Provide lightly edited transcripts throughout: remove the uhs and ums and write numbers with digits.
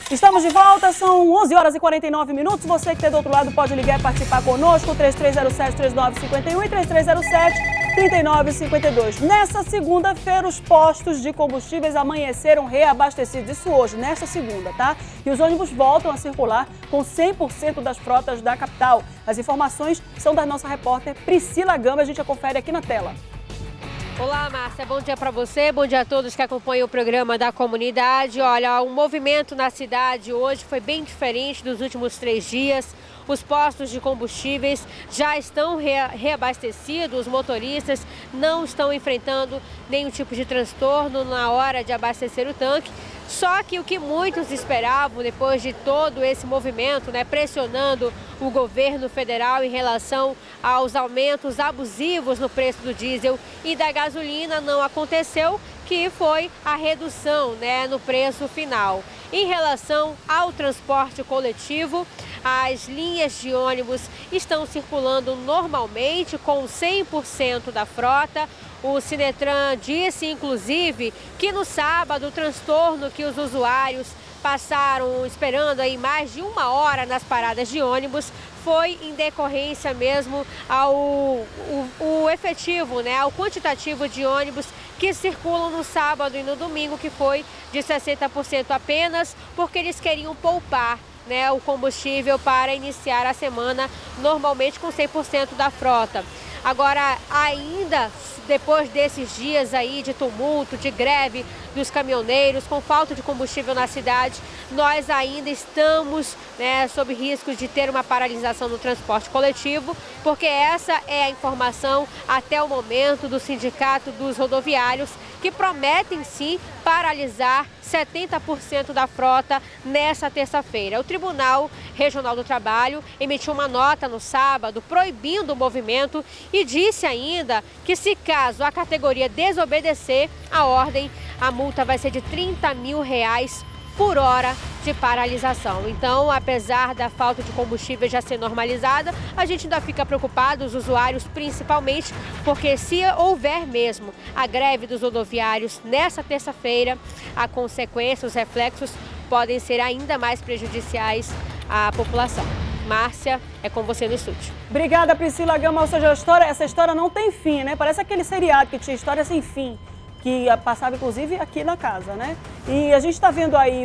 Estamos de volta, são 11 horas e 49 minutos. Você que está do outro lado pode ligar e participar conosco, 3307-3951 e 3307-3952. Nessa segunda-feira, os postos de combustíveis amanheceram reabastecidos. Isso hoje, nesta segunda, tá? E os ônibus voltam a circular com 100% das frotas da capital. As informações são da nossa repórter Priscila Gama, a gente a confere aqui na tela. Olá, Márcia. Bom dia para você, bom dia a todos que acompanham o programa da comunidade. Olha, o movimento na cidade hoje foi bem diferente dos últimos 3 dias. Os postos de combustíveis já estão reabastecidos, os motoristas não estão enfrentando nenhum tipo de transtorno na hora de abastecer o tanque. Só que o que muitos esperavam, depois de todo esse movimento, pressionando o governo federal em relação aos aumentos abusivos no preço do diesel e da gasolina, não aconteceu, que foi a redução no preço final. Em relação ao transporte coletivo, as linhas de ônibus estão circulando normalmente com 100% da frota. O Sinetran disse, inclusive, que no sábado o transtorno que os usuários passaram esperando aí mais de 1 hora nas paradas de ônibus foi em decorrência mesmo ao efetivo, ao quantitativo de ônibus que circulam no sábado e no domingo, que foi de 60% apenas, porque eles queriam poupar o combustível para iniciar a semana normalmente com 100% da frota. Agora, ainda depois desses dias aí de tumulto, de greve dos caminhoneiros, com falta de combustível na cidade, nós ainda estamos sob risco de ter uma paralisação no transporte coletivo, porque essa é a informação até o momento do Sindicato dos Rodoviários, que prometem sim paralisar 70% da frota nessa terça-feira. O Tribunal Regional do Trabalho emitiu uma nota no sábado proibindo o movimento e disse ainda que, se caso a categoria desobedecer a ordem, a multa vai ser de R$30 mil por hora de paralisação. Então, apesar da falta de combustível já ser normalizada, a gente ainda fica preocupado, os usuários principalmente, porque se houver mesmo a greve dos rodoviários nessa terça-feira, a consequência, os reflexos podem ser ainda mais prejudiciais à população. Márcia, é com você no estúdio. Obrigada, Priscila Gama. Ou seja, essa história não tem fim, Parece aquele seriado que tinha história sem fim, que passava inclusive aqui na casa, E a gente está vendo aí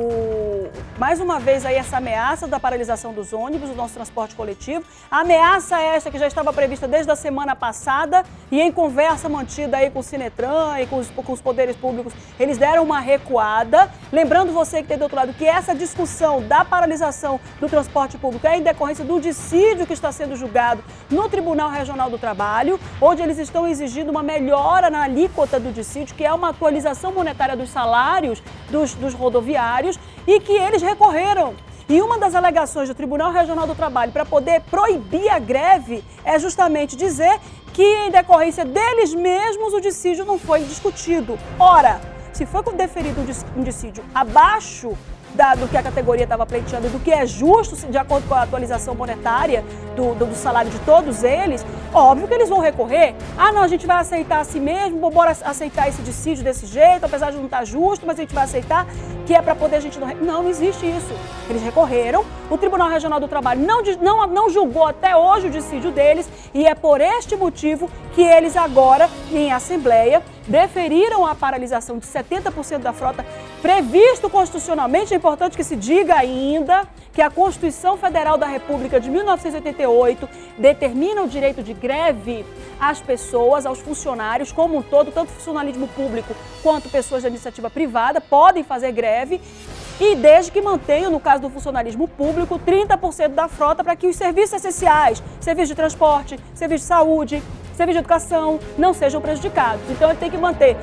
mais uma vez aí essa ameaça da paralisação dos ônibus, do nosso transporte coletivo. A ameaça esta que já estava prevista desde a semana passada e em conversa mantida aí com o Sinetran e com os poderes públicos, eles deram uma recuada. Lembrando você que tem do outro lado que essa discussão da paralisação do transporte público é em decorrência do dissídio que está sendo julgado no Tribunal Regional do Trabalho, onde eles estão exigindo uma melhora na alíquota do dissídio, que é uma atualização monetária dos salários dos rodoviários, e que eles recorreram. E uma das alegações do Tribunal Regional do Trabalho para poder proibir a greve é justamente dizer que, em decorrência deles mesmos, o dissídio não foi discutido. Ora, se foi deferido um dissídio abaixo do que a categoria estava pleiteando, do que é justo, de acordo com a atualização monetária do salário de todos eles, óbvio que eles vão recorrer. Ah, não, a gente vai aceitar assim mesmo, bora aceitar esse dissídio desse jeito, apesar de não estar justo, mas a gente vai aceitar, que é para poder a gente não... Não existe isso. Eles recorreram, o Tribunal Regional do Trabalho não julgou até hoje o dissídio deles, e é por este motivo que eles agora, em assembleia, deferiram a paralisação de 70% da frota previsto constitucionalmente. É importante que se diga ainda que a Constituição Federal da República de 1988 determina o direito de greve às pessoas, aos funcionários como um todo, tanto funcionalismo público quanto pessoas da iniciativa privada podem fazer greve, e desde que mantenham, no caso do funcionalismo público, 30% da frota para que os serviços essenciais, serviço de transporte, serviço de saúde, serviço de educação, não sejam prejudicados. Então, ele tem que manter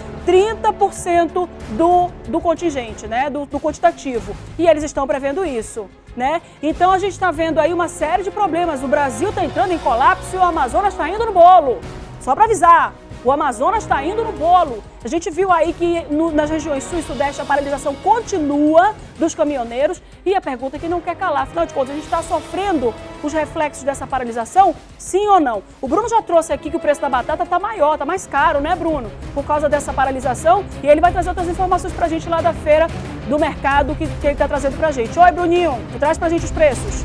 30% do contingente, do quantitativo. E eles estão prevendo isso, Então, a gente está vendo aí uma série de problemas. O Brasil está entrando em colapso e o Amazonas está indo no bolo. Só para avisar, o Amazonas está indo no bolo. A gente viu aí que nas regiões sul e sudeste a paralisação continua dos caminhoneiros, e a pergunta que não quer calar, afinal de contas, a gente está sofrendo os reflexos dessa paralisação, sim ou não? O Bruno já trouxe aqui que o preço da batata está maior, está mais caro, Bruno? Por causa dessa paralisação, e ele vai trazer outras informações para a gente lá da feira do mercado que ele está trazendo para a gente. Oi, Bruninho, traz para a gente os preços.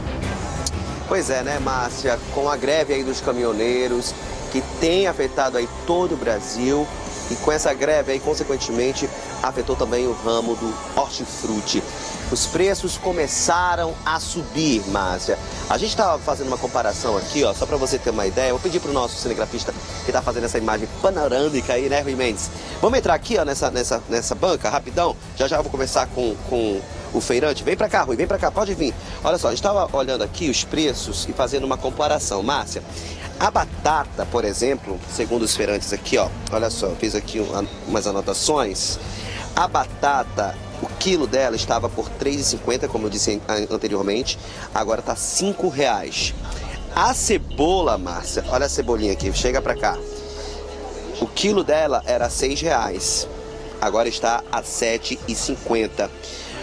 Pois é, né, Márcia, com a greve aí dos caminhoneiros, que tem afetado aí todo o Brasil, e com essa greve aí, consequentemente, afetou também o ramo do hortifruti. Os preços começaram a subir, Márcia. A gente estava fazendo uma comparação aqui, ó, só para você ter uma ideia. Eu vou pedir para o nosso cinegrafista que está fazendo essa imagem panorâmica aí, né, Rui Mendes? Vamos entrar aqui, ó, nessa banca, rapidão. Já eu vou conversar com o feirante. Vem para cá, Rui, vem para cá, pode vir. Olha só, a gente estava olhando aqui os preços e fazendo uma comparação. Márcia, a batata, por exemplo, segundo os feirantes aqui, ó, olha só, eu fiz aqui umas anotações. A batata, o quilo dela estava por R$ 3,50, como eu disse anteriormente, agora está R$ 5,00. A cebola, Márcia, olha a cebolinha aqui, chega pra cá. O quilo dela era R$ 6,00, agora está a R$ 7,50.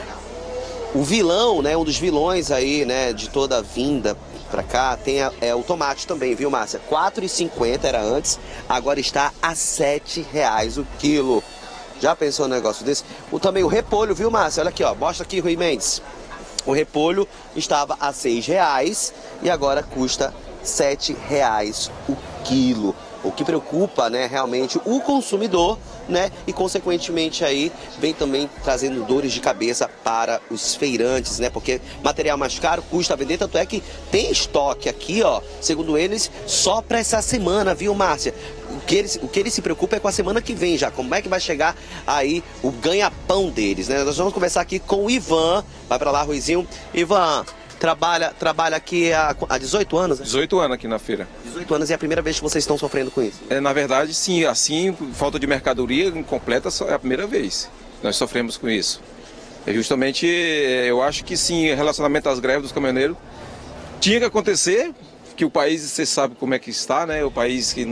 O vilão, né, um dos vilões aí, né, de toda a vinda pra cá, tem o tomate também, viu, Márcia? R$ 4,50 era antes, agora está a R$ 7,00 o quilo. Já pensou num negócio desse? Também o repolho, viu, Márcia? Olha aqui, ó, mostra aqui, Rui Mendes. O repolho estava a R$ 6,00 e agora custa R$ 7,00 o quilo. O que preocupa, né, realmente o consumidor, né, e consequentemente aí vem também trazendo dores de cabeça para os feirantes, né, porque material mais caro custa a vender, tanto é que tem estoque aqui, ó, segundo eles, só para essa semana, viu, Márcia? O que eles se preocupam é com a semana que vem já, como é que vai chegar aí o ganha-pão deles, né? Nós vamos conversar aqui com o Ivan, vai para lá, Ruizinho. Ivan, trabalha aqui há 18 anos, né? 18 anos aqui na feira. 18 anos, e é a primeira vez que vocês estão sofrendo com isso? Na verdade, sim, assim, falta de mercadoria incompleta é a primeira vez que nós sofremos com isso. Justamente, eu acho que sim, relacionamento às greves dos caminhoneiros tinha que acontecer, que o país, você sabe como é que está, né? O país que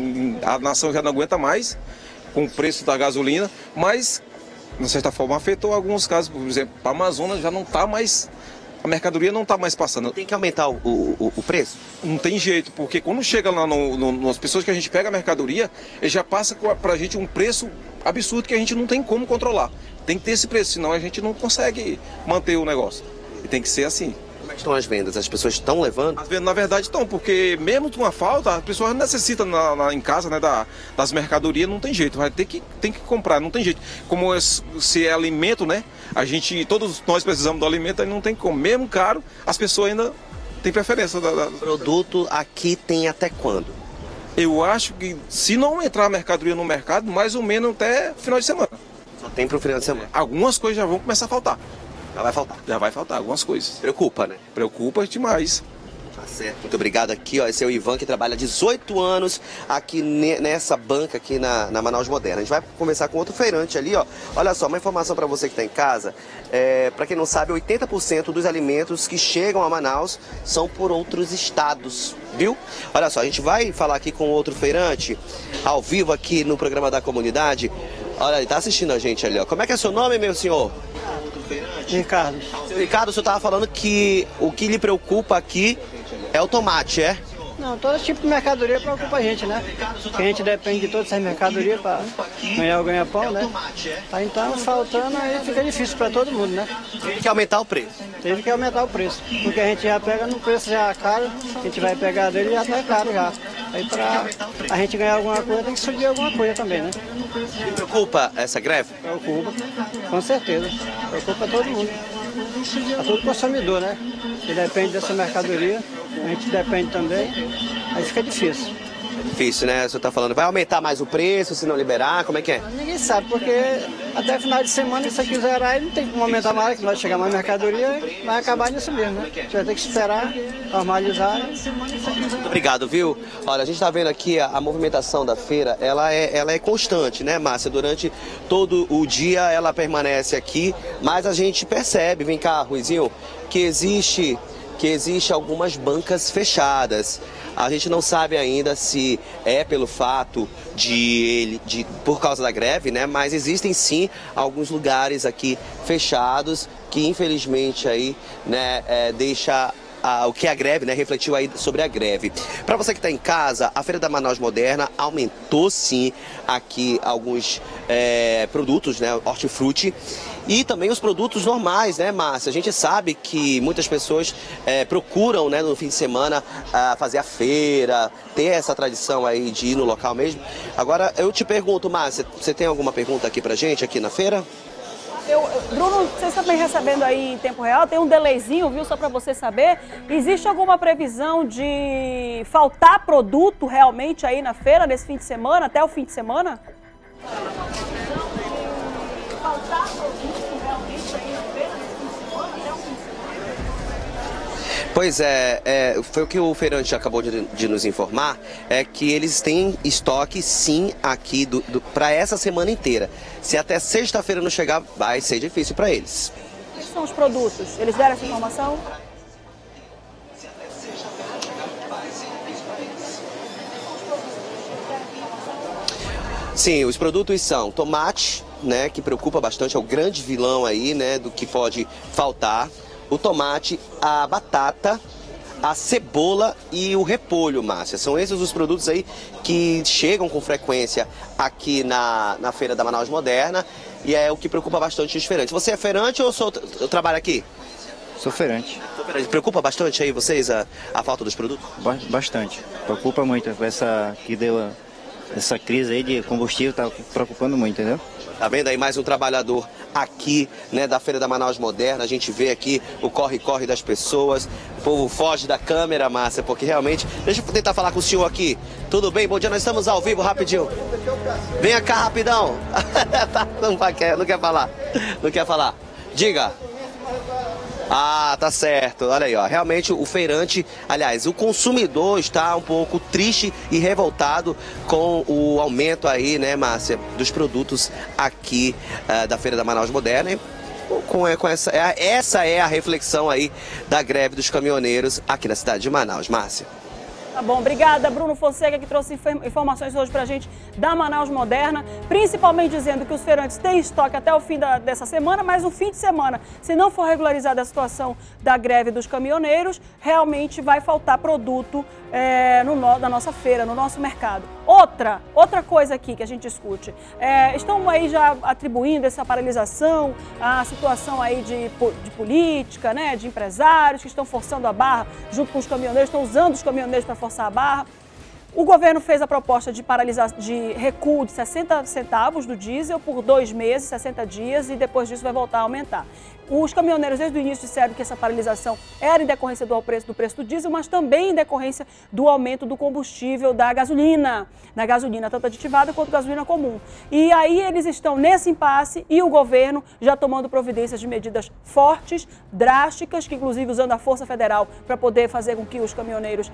a nação já não aguenta mais com o preço da gasolina, mas, de certa forma, afetou alguns casos. Por exemplo, para a Amazonas já não está mais, a mercadoria não está mais passando. Tem que aumentar o preço? Não tem jeito, porque quando chega lá nas pessoas que a gente pega a mercadoria, ele já passa para a gente um preço absurdo que a gente não tem como controlar. Tem que ter esse preço, senão a gente não consegue manter o negócio. E tem que ser assim. Como é que estão as vendas? As pessoas estão levando? As vendas, na verdade, estão, porque mesmo com a falta, as pessoas necessitam em casa, né, das mercadorias, não tem jeito, tem que comprar, não tem jeito. Como se é alimento, né, todos nós precisamos do alimento, aí não tem como. Mesmo caro, as pessoas ainda têm preferência. O produto aqui tem até quando? Eu acho que se não entrar a mercadoria no mercado, mais ou menos até final de semana. Só tem para o final de semana? Algumas coisas já vão começar a faltar. Já vai faltar? Já vai faltar algumas coisas. Preocupa, né? Preocupa demais. Tá certo. Muito obrigado aqui, ó. Esse é o Ivan, que trabalha há 18 anos aqui nessa banca aqui na Manaus Moderna. A gente vai conversar com outro feirante ali, ó. Olha só, uma informação para você que está em casa. Para quem não sabe, 80% dos alimentos que chegam a Manaus são por outros estados, viu? Olha só, a gente vai falar aqui com outro feirante, ao vivo aqui no programa da comunidade. Olha, ele tá assistindo a gente ali, ó. Como é que é seu nome, meu senhor? Ricardo. Seu Ricardo, o senhor estava falando que o que lhe preocupa aqui é o tomate, é? Não, todo tipo de mercadoria preocupa a gente, né? Porque a gente depende de todas essas mercadorias para ganhar o ganha-pão, né? Tá, então, faltando aí fica difícil para todo mundo, né? Tem que aumentar o preço. Teve que aumentar o preço, porque a gente já pega no preço já caro, a gente vai pegar dele já tá caro já. Aí para a gente ganhar alguma coisa tem que subir alguma coisa também, né? Me preocupa essa greve? Preocupa, com certeza. Preocupa todo mundo. A todo consumidor, né? Que depende dessa mercadoria, a gente depende também, aí fica difícil. Difícil, né? O senhor tá falando, vai aumentar mais o preço se não liberar? Como é que é? Ninguém sabe, porque até final de semana, se você zerar, não tem como aumentar mais, que vai chegar mais mercadoria, vai acabar nisso mesmo, né? A gente vai ter que esperar, normalizar. Muito obrigado, viu? Olha, a gente tá vendo aqui a movimentação da feira, ela é constante, né, Márcia? Durante todo o dia ela permanece aqui, mas a gente percebe, vem cá, Ruizinho, que existe algumas bancas fechadas. A gente não sabe ainda se é pelo fato por causa da greve, né? Mas existem sim alguns lugares aqui fechados que infelizmente aí, né, deixa o que a greve, né, refletiu aí sobre a greve. Para você que está em casa, a Feira da Manaus Moderna aumentou sim aqui alguns produtos, né, hortifruti, e também os produtos normais, né, Márcia? A gente sabe que muitas pessoas procuram, né, no fim de semana fazer a feira, ter essa tradição aí de ir no local mesmo. Agora, eu te pergunto, Márcia, você tem alguma pergunta aqui pra gente, aqui na feira? Bruno, vocês estão também recebendo aí em tempo real, tem um delayzinho, viu, só para você saber. Existe alguma previsão de faltar produto realmente aí na feira nesse fim de semana, até o fim de semana? Faltar produto realmente aí na feira nesse fim de semana, até o fim de semana? Pois foi o que o feirante acabou de nos informar, é que eles têm estoque sim aqui para essa semana inteira. Se até sexta-feira não chegar, vai ser difícil para eles. Quais são os produtos? Eles deram essa informação? Sim, os produtos são tomate, né, que preocupa bastante, é o grande vilão aí, né, do que pode faltar. O tomate, a batata, a cebola e o repolho, Márcia. São esses os produtos aí que chegam com frequência aqui na Feira da Manaus Moderna e é o que preocupa bastante os feirantes. Você é feirante ou eu trabalho aqui? Sou feirante. Preocupa bastante aí vocês a falta dos produtos? Bastante. Preocupa muito. Essa crise aí de combustível está preocupando muito, entendeu? Tá vendo aí mais um trabalhador aqui, né, da Feira da Manaus Moderna. A gente vê aqui o corre-corre das pessoas. O povo foge da câmera, Márcia, porque realmente... Deixa eu tentar falar com o senhor aqui. Tudo bem? Bom dia, nós estamos ao vivo, rapidinho. Venha cá, rapidão. Não quer falar. Não quer falar. Diga. Ah, tá certo. Olha aí, ó. Realmente o feirante, aliás, o consumidor está um pouco triste e revoltado com o aumento aí, né, Márcia, dos produtos aqui da Feira da Manaus Moderna. E essa é a reflexão aí da greve dos caminhoneiros aqui na cidade de Manaus. Márcia. Tá bom, obrigada, Bruno Fonseca, que trouxe informações hoje pra gente da Manaus Moderna, principalmente dizendo que os feirantes têm estoque até o fim dessa semana, mas no fim de semana, se não for regularizada a situação da greve dos caminhoneiros, realmente vai faltar produto da nossa feira, no nosso mercado. Outra coisa aqui que a gente discute, estão aí já atribuindo essa paralisação à situação aí de política, né, de empresários que estão forçando a barra junto com os caminhoneiros, estão usando os caminhoneiros para forçar a barra. O governo fez a proposta de recuo de 60 centavos do diesel por 2 meses, 60 dias, e depois disso vai voltar a aumentar. Os caminhoneiros desde o início disseram que essa paralisação era em decorrência do preço do diesel, mas também em decorrência do aumento do combustível da gasolina, tanto aditivada quanto gasolina comum. E aí eles estão nesse impasse e o governo já tomando providências de medidas fortes, drásticas, que inclusive usando a Força Federal para poder fazer com que os caminhoneiros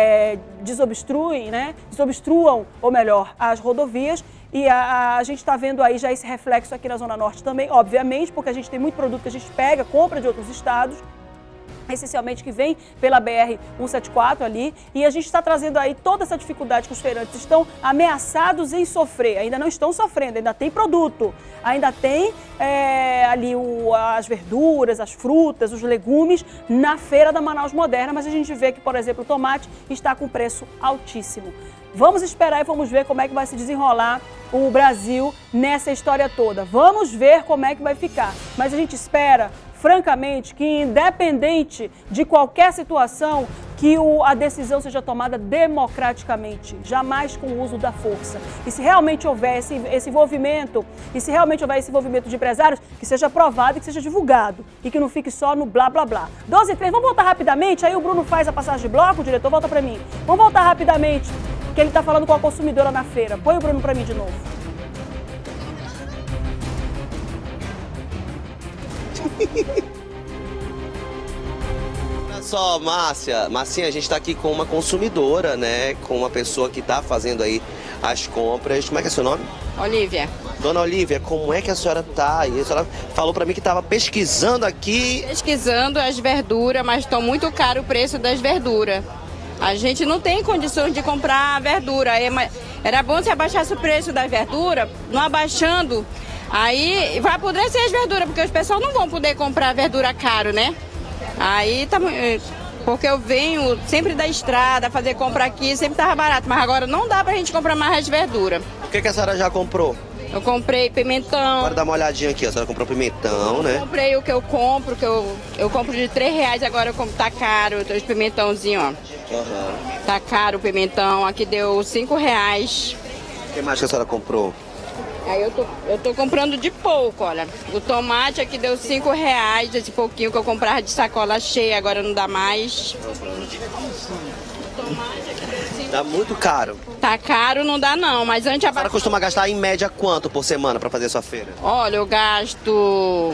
desobstruam, ou melhor, as rodovias. E a gente está vendo aí já esse reflexo aqui na Zona Norte também, obviamente, porque a gente tem muito produto que a gente compra de outros estados, essencialmente que vem pela BR-174 ali, e a gente está trazendo aí toda essa dificuldade que os feirantes estão ameaçados em sofrer. Ainda não estão sofrendo, ainda tem produto, ainda tem ali as verduras, as frutas, os legumes na Feira da Manaus Moderna, mas a gente vê que, por exemplo, o tomate está com preço altíssimo. Vamos esperar e vamos ver como é que vai se desenrolar o Brasil nessa história toda. Vamos ver como é que vai ficar. Mas a gente espera, francamente, que independente de qualquer situação, que a decisão seja tomada democraticamente, jamais com o uso da força. E se realmente houver esse envolvimento, de empresários, que seja aprovado e que seja divulgado. E que não fique só no blá, blá, blá. 12h03, vamos voltar rapidamente? Aí o Bruno faz a passagem de bloco, o diretor volta para mim. Vamos voltar rapidamente, que ele está falando com a consumidora na feira. Põe o Bruno para mim de novo. Olha só, Marcinha, a gente está aqui com uma consumidora, né? Com uma pessoa que está fazendo aí as compras. Como é que é seu nome? Olívia. Dona Olívia, como é que a senhora está? A senhora falou para mim que estava pesquisando aqui. Pesquisando as verduras, mas estão muito caro o preço das verduras. A gente não tem condições de comprar verdura. Era bom se abaixasse o preço da verdura, não abaixando, aí vai apodrecer as verduras, porque os pessoal não vão poder comprar verdura caro, né? Aí Porque eu venho sempre da estrada, fazer compra aqui, sempre tava barato. Mas agora não dá pra gente comprar mais as verduras. O que a senhora já comprou? Eu comprei pimentão. Bora dar uma olhadinha aqui, a senhora comprou pimentão, né? Eu comprei o que eu compro, eu compro de R$3, agora eu compro, tá caro, os pimentãozinhos, ó. Uhum. Tá caro o pimentão, aqui deu R$5. O que mais que a senhora comprou? Aí eu tô comprando de pouco, olha. O tomate aqui deu R$5, esse pouquinho que eu comprava de sacola cheia, agora não dá mais. O tomate aqui deu R$5. Tá muito caro. Tá caro, não dá não, mas antes... A senhora costuma gastar em média quanto por semana para fazer sua feira? Olha, eu gasto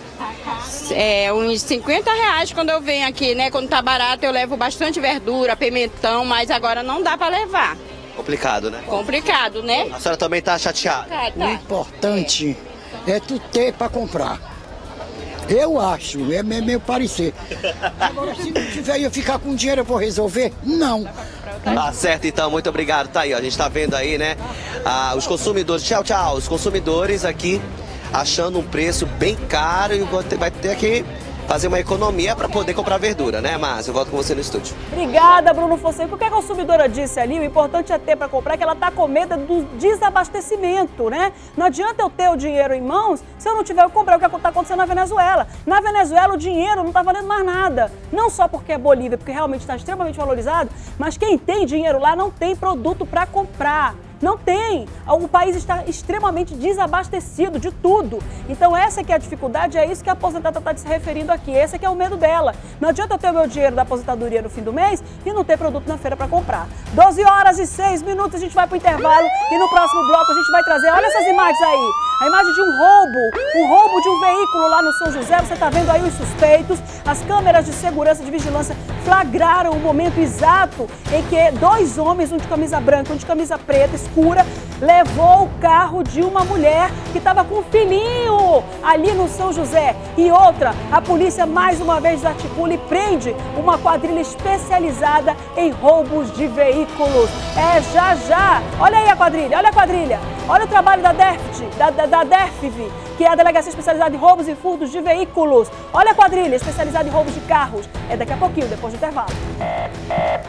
uns R$50 quando eu venho aqui, né? Quando tá barato eu levo bastante verdura, pimentão, mas agora não dá para levar. Complicado, né? Complicado, né? A senhora também tá chateada? Tá. O importante é tu ter para comprar. Eu acho, é meu parecer. Agora, se não tiver eu ficar com dinheiro, eu vou resolver? Não. Tá certo, então, muito obrigado. Tá aí, ó, a gente tá vendo aí, né? Os consumidores, tchau, os consumidores aqui achando um preço bem caro e vai ter que fazer uma economia para poder comprar verdura, né, Márcia? Eu volto com você no estúdio. Obrigada, Bruno Fonseca. O que a consumidora disse ali, o importante é ter para comprar, que ela está com medo do desabastecimento, né? Não adianta eu ter o dinheiro em mãos se eu não tiver o que comprar, o que está acontecendo na Venezuela. Na Venezuela, o dinheiro não está valendo mais nada. Não só porque é Bolívia, porque realmente está extremamente valorizado, mas quem tem dinheiro lá não tem produto para comprar. Não tem. O país está extremamente desabastecido de tudo. Então essa que é a dificuldade, é isso que a aposentada está se referindo aqui. Esse que é o medo dela. Não adianta eu ter o meu dinheiro da aposentadoria no fim do mês e não ter produto na feira para comprar. 12h06, a gente vai para o intervalo e no próximo bloco a gente vai trazer, olha essas imagens aí. A imagem de um roubo de um veículo lá no São José. Você está vendo aí os suspeitos. As câmeras de segurança, de vigilância flagraram o momento exato em que dois homens, um de camisa branca, um de camisa preta, escura, levou o carro de uma mulher que estava com um filhinho ali no São José. E outra, a polícia mais uma vez desarticula e prende uma quadrilha especializada em roubos de veículos. É já. Olha aí a quadrilha, olha a quadrilha. Olha o trabalho da DERFV, que é a Delegacia Especializada em Roubos e Furtos de Veículos. Olha a quadrilha especializada em roubos de carros. É daqui a pouquinho, depois do intervalo.